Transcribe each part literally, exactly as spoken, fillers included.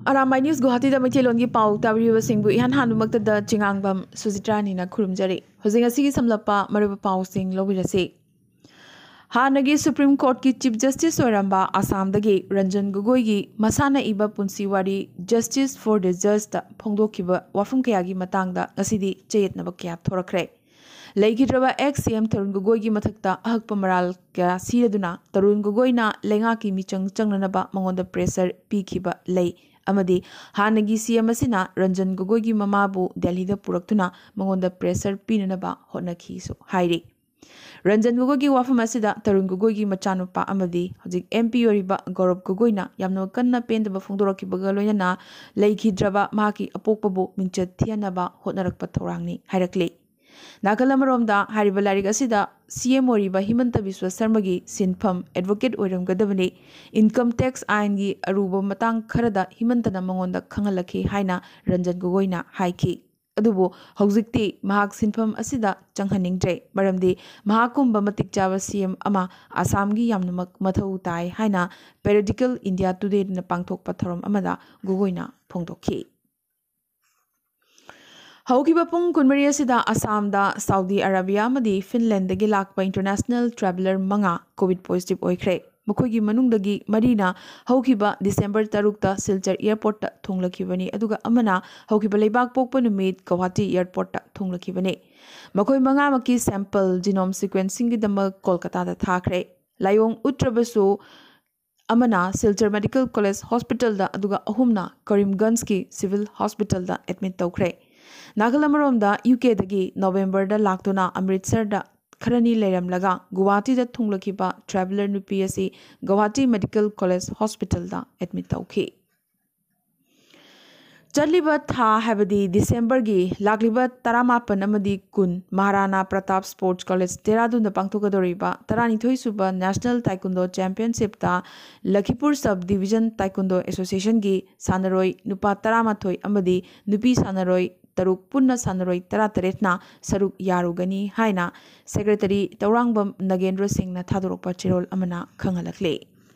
Arambai News Guwahati da Maitilongi Pau Tabriba Singbu Ihan Hanumakta da Chingangbam Suzitrani na Kurumjari. Hosing Asigi Samlapa Mariba Pau Sing Lobirasi. Hanagi Supreme Court ki Chief Justice Arambai Assam dagi Ranjan Gogoi gi Masana Iba Punsi Wari Justice for the Just Pongdo Kiba Wafum Kayagi Matangda Asidi Chayet Nabakya Thorakre. Laikidraba ex C M Tarun Gogoi gi mathakta ahak pamaral kya siraduna Tarun Gogoi na lenga ki michang changnanaba mangonda pressure pi kiba lay amadi hanagi C M asina Ranjan Gogoi gi mamabu Delhi da puraktuna mangonda pressure pinanaba honaki so hairi Ranjan Gogoi gi wafam asida Tarun Gogoi gi machanupa amadi hojik M P oriba Gaurav Gogoi na yamno kanna pendaba phongdoraki bagaloina na laikidraba maki apokpabu minchat thianaba hotnarakpa thorangni hairakli Nakalamromda Haribalari Asida, C M Oriba Himanta Biswa Sarmagi, Sinpam, Advocate Oram Gadavani, Income Tax Aingi, Aruba Matang Karada, Himantana Mangonda Kangalaki, Haina, Ranjan Gogoina, Haiki. Adubo, Hogzikti, Mahak Sinpam Asida, Changhaning Jay, Baramdi, Mahakumba Matik Java C M Ama, Asamgi Yamnamak Matau Tai, Haina, Periodical India Today in the Pangtok Patharam Amada, Gogoina, Pongtoki. Haukiba pung kunmari asida Assam da Saudi Arabia madi Finland dagi lakpa international traveler manga COVID positive oikre. Makoigi manung dagi marina haukiba December tarukta Silchar airport ta thunglakibani aduga amana haukiba leibak pokpa numit Guwahati airport ta thunglakibani. Makoi manga maki sample genome sequencing gi dama Kolkata da thakre. Layong utrabasu amana Silchar Medical College Hospital da aduga ahumna Karimganj ki Civil Hospital da admit tawkre. Nagalamromda U K dagi November da laktuna Amritsar da Kharani Leram laga Guwahati da thunglakiba traveler nupi asi Guwahati Medical College Hospital da admit tawki. Chadliba tha habadi December gi lakliba taramapan amadi kun Maharana Pratap Sports College Dehradun da pangthokadoriba taranithoi suba National Taekwondo Championship da Lakhipur Sub Division Taekwondo Association gi sanaroi nupa taramathoi amadi nupi sanaroi Taruk Punna Sanaroi Tarataretna Saruk Yarugani Haina Secretary Taurangbam Nagendra Singh na Thadorokpa Chirol Amana Khangalakle.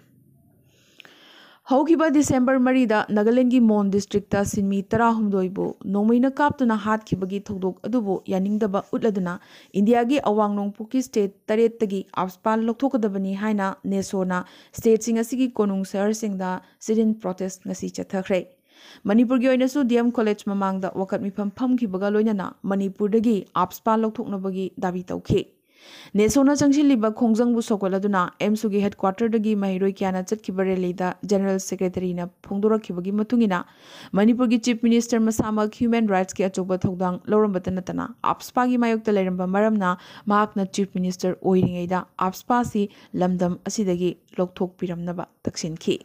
Haukiba December Marida Nagaland Mon District ta Sinmi Tara Humdoibu Nomaina Kaptuna Hat Kibagi Togdok Adubu Yaningdaba Utladuna India gi Awang Nongpuki State Taret Tagi Abspal Loktokadabani Haina Nesona State Singasigi Konung Sar Singda Sidin Protest Ngasi Chathakre. Manipur gi oinasu D M College mamangda wakat mifam phamki baga loinana Manipur dagi Abspa lokthoknabagi dabi tawkhi. Nesona changshiliba khongjangbu sokoladuna M S U gi headquarter dagi mahiroi kyana chatkiba rally da General Secretary na phongdorakhibagi matungina Manipur gi Chief Minister Masamak Human Rights ki achoba thodang lorombatanatana Abspa gi mayokta leramba maramna mahakna Chief Minister oiringeida Abspa si lamdam asidagi lokthok piramnaba taksinki.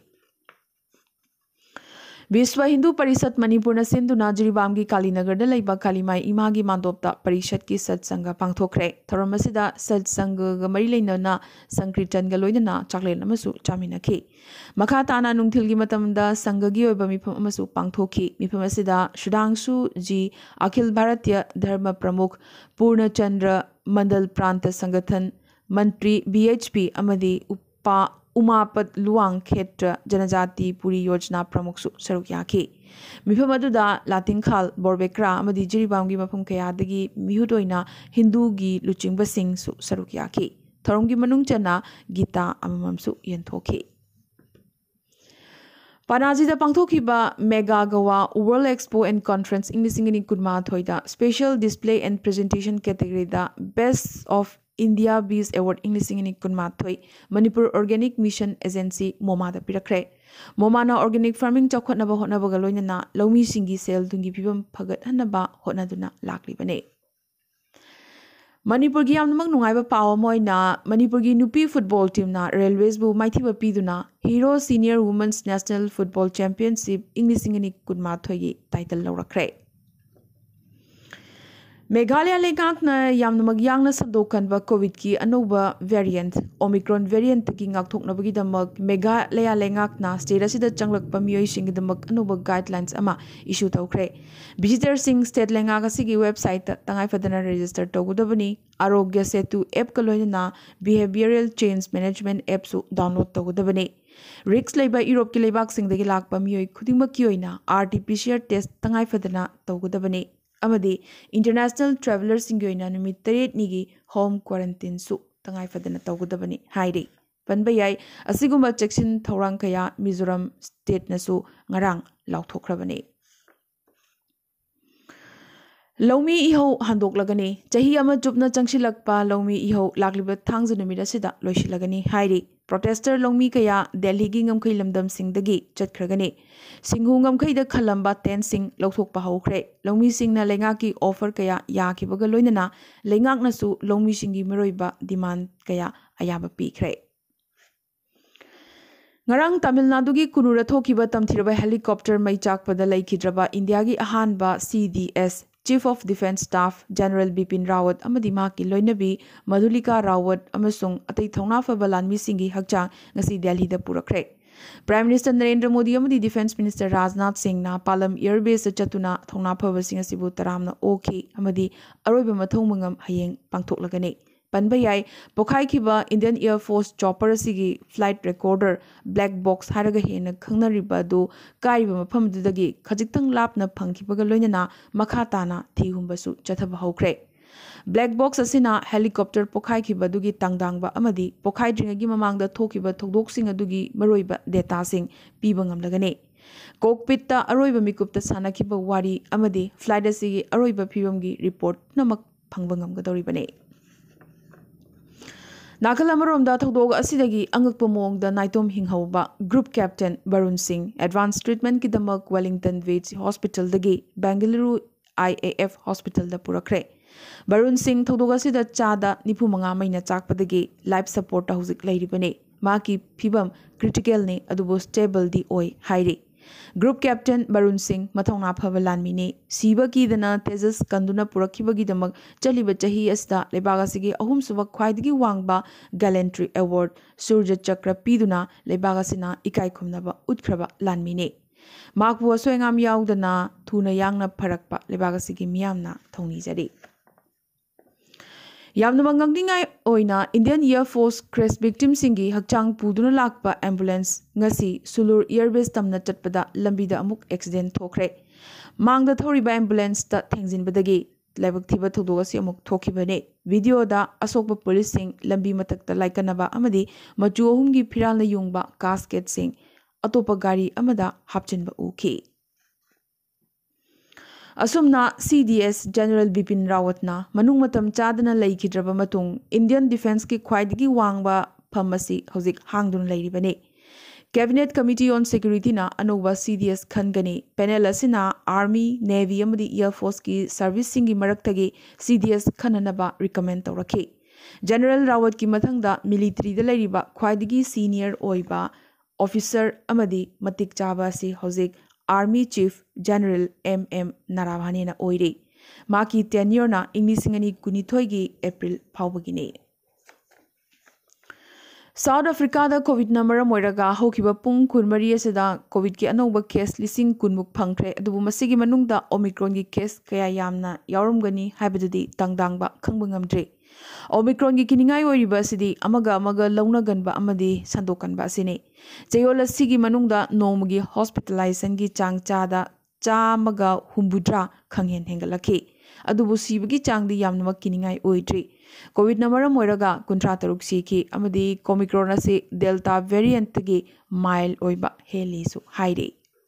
Viswa Hindu Parishat Manipur na Sinduna Jiribam gi Kalinagar da laiba Kalimai Imagi Mandopta Parishat ki Satsanga pangthokre. Tharamasida Satsanga ga mari leinana Sankritan ga loinana chaklen amasu chaminaki. Makhatana nungthil gi matamda sangha gi oiba mifam amasu pangthokhi. Mifam asida Shudangshu ji Akhil Bharatiya Dharma Pramukh Purna Chandra Mandal Pranta Sangathan Mantri B H P amadi Upa Umapat Luang Khetra Janajati Puri Yojana Pramuksu Sarukyaki. Mifamaduda Latinkhal Borbekra Amadi Jiribamgi Mapum Kayadagi Mihudoina Hindu gi Luchingba Singh Su Sarukyaki. Tharumgi Manungchana Gita Amamamsu Yenthoki. Panaji da Pangthokiba Mega Goa World Expo and Conference English Ingini Kudma Thoida Special Display and Presentation Category da Best of India Bees Award English Ingini Kunma Thoi Manipur Organic Mission Agency MoMA da pirakre. MoMA na organic farming chakotnaba hotnabaga loinana laumi singi sel dungi pibam phagat hanaba hotnaduna laklibane. Manipur gi yamnamang nungaiba pawa moina Manipur gi nupi football team na Railways bu maithiba piduna Hero Senior Women's National Football Championship English Ingini Kunma Thoi gi title laurakre. Meghalaya Lengakna Yamnamag Yang na Sabdokanba COVID ki Anoba variant Omicron variant ki Ngakthoknabagi Damak Meghalaya Lengakna state asida changlakpa miyoi singi damak Anoba guidelines ama issue tawkre. Visitor sing state Lengak asigi website tangai fadana register tawgudabani Arogya Setu app ka loinana behavioral change management app su download tawgudabani. रिक्स लेबा Europe की लेबाकसिंगदगी लाकपा मियोय खुदिंगमक्की ओइना RTPCR test तंगाई फदना तौगदबने अमदी इंटरनेशनल ट्रैवलर्सिंग ओइना नुमित तरेट निगी होम क्वारंटाइन सु तंगाई फदना तौगदबने हाइरे पनबा याय असिगुम्बा चेक्सिन थौरांग कया मिजोरम स्टेट नसु ngarang लाउथोख्रबने लौमी इहो हंदोकलगनी चाही अमा जुबना चंगसिलकपा लौमी इहो लाक्लिबा थांगज नुमित असिदा लोइसिलगनी हाइरे प्रोटेस्टर लौमी कया दिल्ली की ngमखै लमदम सिंगदगी चटखरगनी सिंघु ngमखै द खलंबा टेन सिंग लौथोकपा हौख्रे लौमी सिंगना लेंगा की ऑफर कया याखिबगा लोइनना लेंगाकनसु लौमी सिंगी मरोइबा डिमांड कया अयाबा पीख्रे ngarang Tamil Nadu की कुनुरा थोकिबा तमथिरबा हेलीकॉप्टर मई चाकपदा लैखिद्रबा इंडिया की अहानबा C D S Chief of Defence Staff General Bipin Rawat amadi maki loinabi Madhulika Rawat amasung atai thongna faba lanmi singi hakchang ngasi Delhi da purakre Prime Minister Narendra Modi amadi Defence Minister Rajnath Singh na Palam Air Base chatuna thongna faba singa sibu taramna oki amadi aroiba mathong mangam hayeng pangthoklagani Panba yai pokhai khiba Indian Air Force chopper asigi flight recorder black box haraga hena khangnariba du kaiba mafam dudagi khajiktang lapna phangkhibaga loinana makha tana thihumba su chathaba hokre black box asina helicopter pokhai khiba dugi tangdangba amadi pokhai dringagi mamangda thokiba thodok sing adugi maroiba data sing piba ngamlagane cockpit ta aroiba mikupta sana khiba wari amadi flight asigi aroiba phibamgi report namak phangba ngamgadoribane Nakalamoromda Togdog Asidagi Angakpa Mongda Naitom Hinghauba Group Captain Barun Singh Advanced Treatment Kidamak Wellington Village Hospital Dagi Bangalore I A F Hospital da Purakre Barun Singh Togdog Asida Chada Nipumanga Maina Chakpadagi Life Support Hauzik Lairibane Maki Pibam Critical Ne Adubo Stable Di Oi Hairi Group Captain Barun Singh Mathongna Phavalan Mine Siba Kidana Tejas Kanduna Purakibagi Damak Chaliba Chahi Asta Lebagasigi Ahum Suva Kwaidigi Wangba Gallantry Award Surja Chakra Piduna Lebagasina Ikai Kumnaba Utkraba Lanmine Makbu Soengam Yaudana Tuna Yangna Parakpa Lebagasigi Miamna Thongni Jadi Yamna Mangangingai Oina Indian Air Force crash victim singi hakchang puduna lakpa ambulance ngasi Sulur Airbase tamna chatpada lambida amuk accident thokre mangda thoriba ambulance ta thengjinbadagi laibak thiba thodogasi amuk thokibane video da asokba police sing lambi matakta laikanaba amadi machu ahumgi phiralna yungba casket sing atopa gari amada hapchinba uki Asumna C D S General Bipin Rawatna manung matam chadana laikhidraba matung Indian Defence ki khwaidigi wangba phamasi hojik hangdun lairibane Cabinet Committee on Security na anoba C D S khangani panel asina Army Navy amadi Air Force ki service singi maraktagi C D S khananaba recommend tawrakhi General Rawat ki mathangda military da lairiba khwaidigi senior oiba officer amadi matik chaba si hojik Army Chief General M M Naravane na oire maki tenure na inglisingani kunithoigi April phawbagine South Africa da COVID number moiraga hokiba pung kunmari asida COVID ki anoba case lising kunmuk phangkhre adubu masigi manungda Omicron gi case kaya yamna yaurumgani haibadudi tangdangba khangba ngamdre Omicron ki kiningai oiriba asidi amaga amaga launaganba amadi sandokanba asine Jayola sigi manungda nomagi hospitalization gi changchada chamaga humbudra khanghen hengalaki adubu sibagi changdi yamnamak kiningai oidri COVID number moiraga kuntra taruk siki amadi Omicron ase Delta variant gi mild oiba heli su haire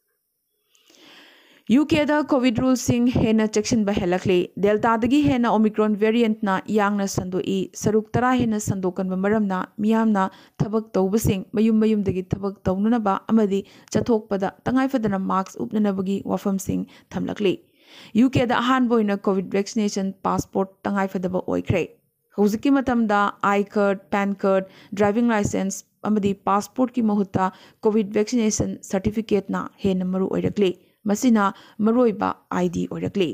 U K da COVID rules sing hena section ba helakle Delta dagi hena Omicron variant na yangna sandoi saruk tara hena sandokan ba maramna miyamna thabak tawbasing mayum mayum dagi thabak tawnuna ba amadi chathokpada tangai fadana marks upnanabagi wafam sing thamlakle U K da ahan boina COVID vaccination passport tangai fadaba oikre hoziki matamda I card pan card driving license amadi passport ki mahutta COVID vaccination certificate na hena maru oirakle Masina Maroiba I D orakle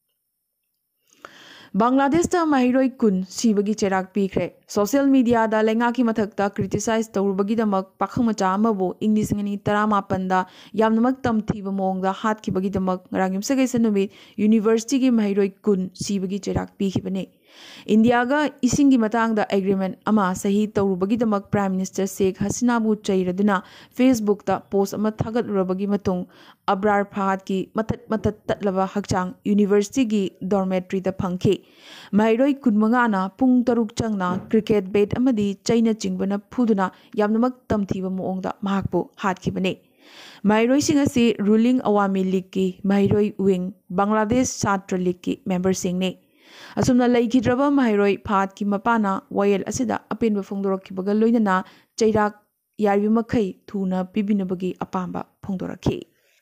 Bangladesh ta mahiroi kun sibagi cherak pikre social media da lenga ki mathakta criticize tawrubagi damak pakhamacha amabu English ngani taramapan da yamnamak tamthiba mongda hat ki bagi damak rangim sagai sanumit university ki mahiroi kun sibagi cherak pikhibane इंडियागा इसिंगी मतंगदा agreement अमा सही तौरुबगीदमक prime minister Sheikh हसीनाबु चैरदुना Facebook ता post अमा थागतरुबगी मतुंग अब्रार फहाद की मतत मतत तटलबा हकचांग यूनिवर्सिटी की डॉर्मेट्री दा फंखे माइरोई कुनमंगाना पुंग तरुक चंगना क्रिकेट बैट अमदी चैना चिंगबना फुदुना यामनमक तमथीबा मोंगदा महाकपो हादखिबने माइरोई सिंग असि रूलिंग अवामी लीग की माइरोई विंग बांग्लादेश छात्र लीग की मेंबर सिंगने असुमना लैखिद्रबा माइरोई फाद की मपाना वयल असिदा अपेनबा फोंदोरखिबगा लोइनना चैराक यारिबमखै थुना पिबिनबगी अपांबा फोंदोरखि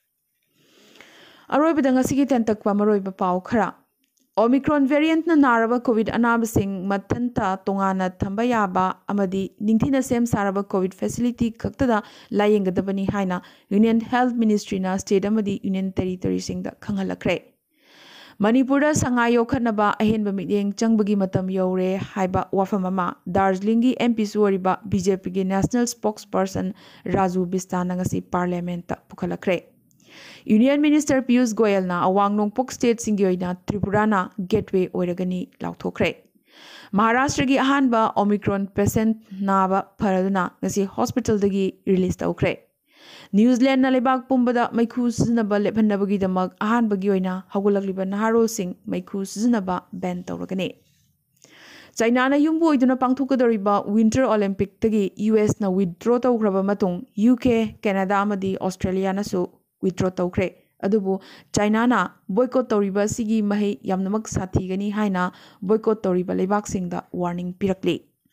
अरोइबदा ngasiगी tentakwa maroiba pau khara Omicron variant न नारबा कोविड अनाबसिंग मथंता तोंगाना थंबा याबा अमदी निंगथिना सेम सारबा कोविड फैसिलिटी खक्तदा लायेंगदबनी हाइना यूनियन हेल्थ मिनिस्ट्री ना स्टेट अमदी यूनियन टेरिटरी सिंग दा खंगलखरे मणिपुर संगाई योखनबा अहेनबा मियेंग चंगबगी मतम यौरे हाइबा वाफम अमा दार्जिलिंग की एमपी सुवरिबा बीजेपी की नेशनल स्पोक्स पर्सन राजू बिस्ताना ngasi पार्लियामेंट पुखलखरे यूनियन मिनिस्टर पीयूष गोयल ना अवांग नोंगपोक स्टेट सिंगी ओइना त्रिपुरा ना गेटवे ओइरगनी लाउथोखरे महाराष्ट्र की अहानबा ओमिक्रॉन पेशेंट नाबा फरदुना ngasi हॉस्पिटल दगी रिलीज तौखरे न्यूजीलैंड ना लेबाक पुंबदा मैखु सिजनबा लेफनबगीदमक अहानबगी ओइना हगुलगलिबा नहारोसिंग मैखु सिजनबा बैन तौरगने चाइना ना युम्बु ओइदुना पांथोकदोरिबा विंटर ओलंपिक तगी यूएस ना विथड्रॉ तौखरबा मतुंग यूके कनाडा अमदी ऑस्ट्रेलिया नासु विथड्रॉ तौखरे अदुबु चाइना ना बॉयकॉट तौरिबा सिगी महे यामनमक साथीगनी हाइना बॉयकॉट तौरिबा लेबाक सिंगदा वार्निंग पिरकली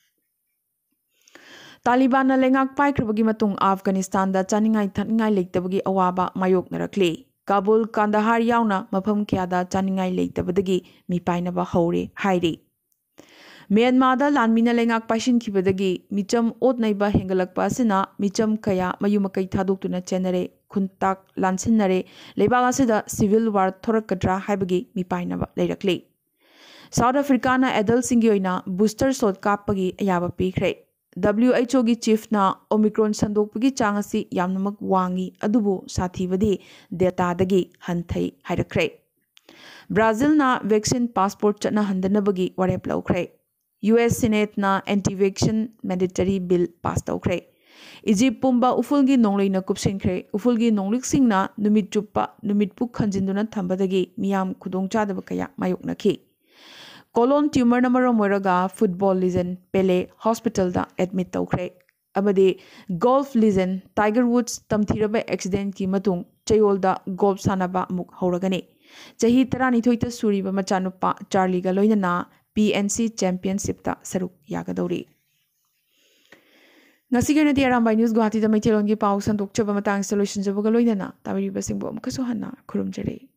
तालिबान ना लेंगाक पाइख्रबगी मतुंग अफगानिस्तान दा चानिंगाई थनिंगाई लेतबगी अवाबा मायोकनरखले काबुल कांदाहार यावना मफम क्यादा चानिंगाई लेतबदगी मिपाइनबा हौरे हाइरे म्यांमार दा लानमिना लेंगाक पाइसिनखिबदगी मिचम ओतनैबा हेंगलकपा असिना मिचम कया मयुमकै थादोक्तुना चेनरे खुंताक लानसिनरे लेबाग असिदा सिविल वार थोरकद्रा हाइबगी मिपाइनबा लेरकले साउथ अफ्रीका ना एडल्ट सिंगी ओइना बूस्टर शॉट कापगी अयाबा पीखरे W H O की चीफ ना ओमिक्रॉन संदोकपगी चांगसी यामनमक वांगी अदुबु साथीबदी डेटादगी हंथै हाइरखरे ब्राजील ना वैक्सीन पासपोर्ट चना हंदनबगी वरेप लौखरे यूएस सीनेट ना anti vaccine mandatory bill pass तौखरे इजिप्ट पुंबा उफुलगी नोंगलैना कुपसिनखरे उफुलगी नोंगलिकसिंगना नुमित चुप्पा नुमितपु खंजिन्दुना थंबदगी मियाम खुदोंचादब कया मायोकनखि कोलोन ट्यूमर नंबर मोरगा फुटबॉल लीजेंड पेले हॉस्पिटल दा एडमिट तौखरे अबदे गोल्फ लीजेंड टाइगर वुड्स तमथीरबा एक्सीडेंट की मतुंग चयोलदा गोल्फ सानबा मुक हौरगने चही तरानिथोई ता सुरीबा मचानुपा चार्लीगा लोइनना पीएनसी चैंपियनशिप ता सरुक यागदौरी ngasigenadi Arambai News Guwahati da maithelongi pau sandokchaba matang solution jabga loinana tabiriba singbo amkaso hanna khurumjare